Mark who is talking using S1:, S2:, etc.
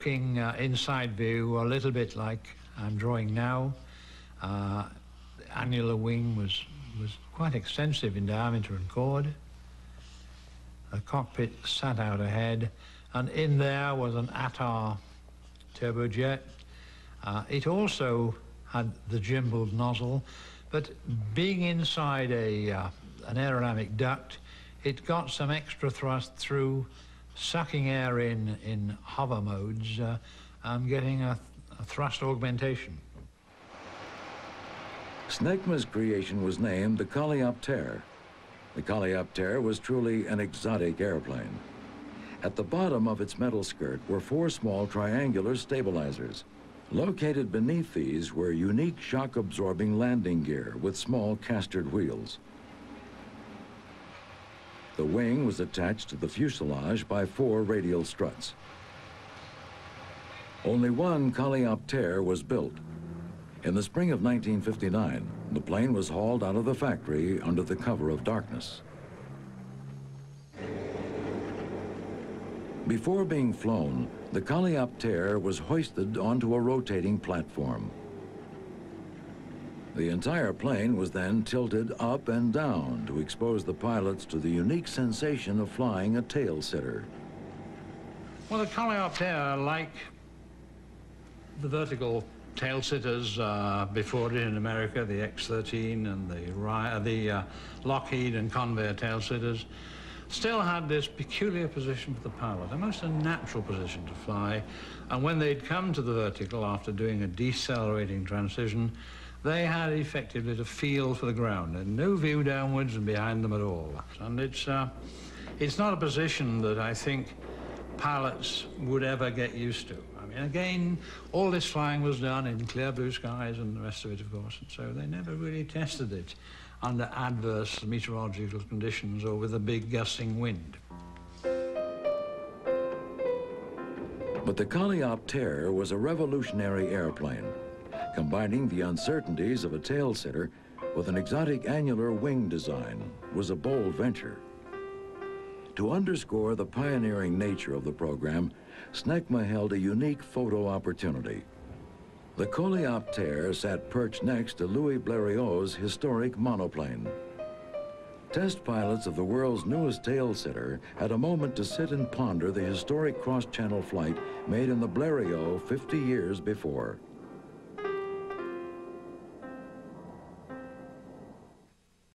S1: looking inside view, a little bit like I'm drawing now. The annular wing was quite extensive in diameter and chord. The cockpit sat out ahead, and in there was an Attar turbojet. It also had the gimbaled nozzle, but being inside an aerodynamic duct, it got some extra thrust through, sucking air in hover modes and getting a thrust augmentation.
S2: Snecma's creation was named the Coleoptère. The Coleoptère was truly an exotic airplane. At the bottom of its metal skirt were 4 small triangular stabilizers. Located beneath these were unique shock-absorbing landing gear with small castered wheels. The wing was attached to the fuselage by 4 radial struts. Only one Coleoptère was built. In the spring of 1959, the plane was hauled out of the factory under the cover of darkness. Before being flown, the Coleoptère was hoisted onto a rotating platform. The entire plane was then tilted up and down to expose the pilots to the unique sensation of flying a tail-sitter.
S1: Well, the Coleoptère, like the vertical tail-sitters before it in America, the X-13 and the Lockheed and Convair tail-sitters, still had this peculiar position for the pilot, a most unnatural position to fly. And when they'd come to the vertical after doing a decelerating transition, they had effectively to feel for the ground and no view downwards and behind them at all. And it's not a position that I think pilots would ever get used to. I mean, again, all this flying was done in clear blue skies and the rest of it, of course, and so they never really tested it under adverse meteorological conditions or with a big gusting wind.
S2: But the Coleoptère was a revolutionary airplane, combining the uncertainties of a tail-sitter with an exotic annular wing design was a bold venture. To underscore the pioneering nature of the program, Snecma held a unique photo opportunity. The Coleoptère sat perched next to Louis Blériot's historic monoplane. Test pilots of the world's newest tail-sitter had a moment to sit and ponder the historic cross-channel flight made in the Blériot 50 years before.